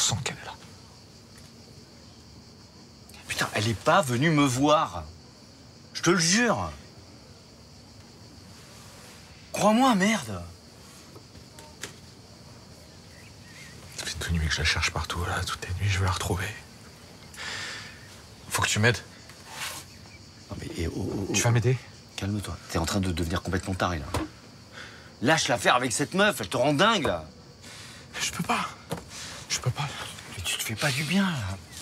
sens qu'elle est là. Putain, elle est pas venue me voir. Je te le jure. Crois-moi, merde. Ça fait 2 nuits que je la cherche partout, là. Toutes les nuits, je vais la retrouver. Faut que tu m'aides. Non mais, Tu vas m'aider? Calme-toi. T'es en train de devenir complètement taré, là. Lâche l'affaire avec cette meuf, elle te rend dingue, là. Je peux pas. Je peux pas. Mais tu te fais pas du bien, là.